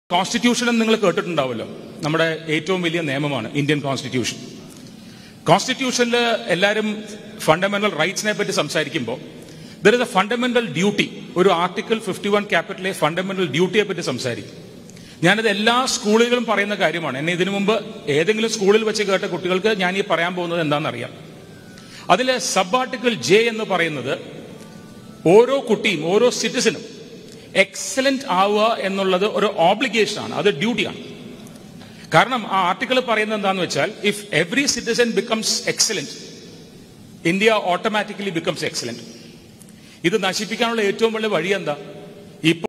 Constitution നിങ്ങൾ കേട്ടിട്ടുണ്ടാവുമല്ലോ. നമ്മുടെ ഏറ്റവും വലിയ നിയമമാണ് ഇന്ത്യൻ കോൺസ്റ്റിറ്റ്യൂഷൻ. കോൺസ്റ്റിറ്റ്യൂഷനിൽ എല്ലാവരും ഫണ്ടമെന്റൽ റൈറ്റ്സിനെ പറ്റി സംസാരിക്കുമ്പോൾ there is a fundamental duty. ഒരു ആർട്ടിക്കിൾ 51 ക്യാപിറ്റലെ ഫണ്ടമെന്റൽ ഡ്യൂട്ടിയെ പറ്റി സംസാരിക്കും. ഞാനത് എല്ലാ സ്കൂളുകളിലും പറയുന്ന കാര്യമാണ്. എന്നെ ഇതിനു മുമ്പ് ഏതെങ്കിലും സ്കൂളിൽ വെച്ച് കേട്ട കുട്ടികൾക്ക് ഞാൻ ഈ പറയാൻ പോകുന്നത് എന്താണെന്നറിയാം. അതിലെ സബ് ആർട്ടിക്കിൾ ജെ എന്ന് പറയുന്നത് ഓരോ കുട്ടിയും ഓരോ സിറ്റിസനും എക്സലന്റ് ആവുക എന്നുള്ളത് ഒരു ഓബ്ലിഗേഷൻ ആണ്, അത് ഡ്യൂട്ടിയാണ്. കാരണം ആ ആർട്ടിക്കിൾ പറയുന്നത് എന്താണെന്ന് വെച്ചാൽ, if every citizen becomes excellent, India automatically becomes excellent. ഇത് നശിപ്പിക്കാനുള്ള ഏറ്റവും വലിയ വഴി എന്താ?